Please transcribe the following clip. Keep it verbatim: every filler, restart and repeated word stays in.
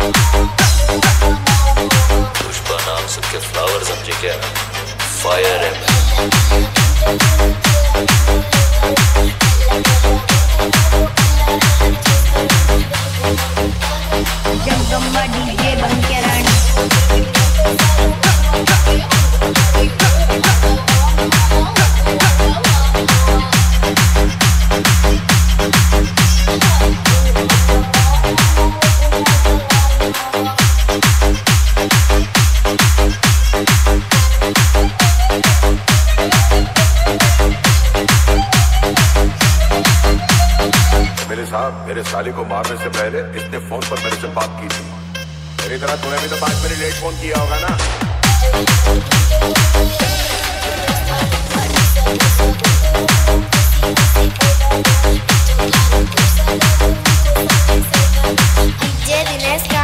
पुष्पा नाम सुन के फ्लावर समझे क्या? फायर है। जगदम्बा डीजे बन के रानी मेरे साहब, मेरे साली को मारने से पहले इसने फोन पर मेरे से बात की थी। मेरी तरह तूने भी तो पांच मिनट लेट फोन किया होगा ना? डीजे दिनेश